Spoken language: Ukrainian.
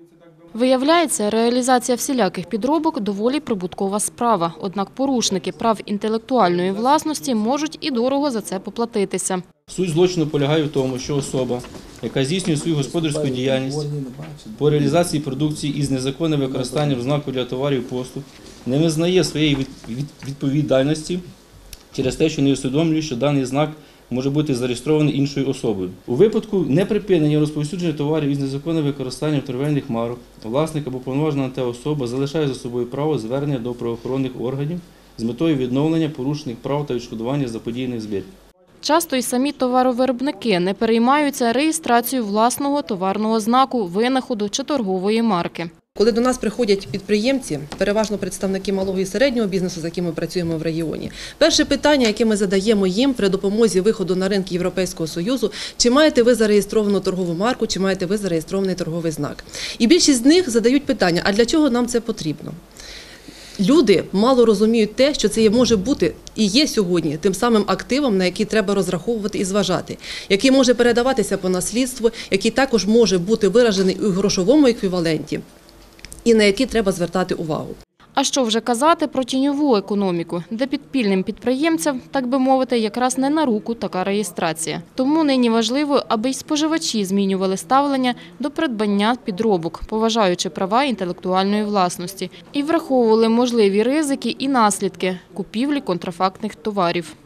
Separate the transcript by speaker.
Speaker 1: Виявляється, реалізація всіляких підробок – доволі прибуткова справа. Однак порушники прав інтелектуальної власності можуть і дорого за це поплатитися.
Speaker 2: Суть злочину полягає в тому, що особа, яка здійснює свою господарську діяльність по реалізації продукції із незаконним використанням знаку для товарів і послуг, не визнає своєї відповідальності через те, що не усвідомлює, що даний знак може бути зареєстрований іншою особою. У випадку неприпинення розповсюдження товарів із незаконним використанням торговельних марок, власник або повноважена на те особа залишає за собою право звернення до правоохоронних органів з метою відновлення порушених прав та відшкодування заподіяних збитків.
Speaker 1: Часто й самі товаровиробники не переймаються реєстрацією власного товарного знаку, винаходу чи торгової марки.
Speaker 3: Коли до нас приходять підприємці, переважно представники малого і середнього бізнесу, з якими ми працюємо в регіоні, перше питання, яке ми задаємо їм при допомозі виходу на ринки Європейського Союзу, чи маєте ви зареєстровану торгову марку, чи маєте ви зареєстрований торговий знак. І більшість з них задають питання, а для чого нам це потрібно? Люди мало розуміють те, що це може бути і є сьогодні тим самим активом, на який треба розраховувати і зважати, який може передаватися по наслідству, який також може бути виражений у грошовому еквіваленті, і на які треба звертати увагу.
Speaker 1: А що вже казати про тіньову економіку, де підпільним підприємцям, так би мовити, якраз не на руку така реєстрація. Тому нині важливо, аби й споживачі змінювали ставлення до придбання підробок, поважаючи права інтелектуальної власності, і враховували можливі ризики і наслідки купівлі контрафактних товарів.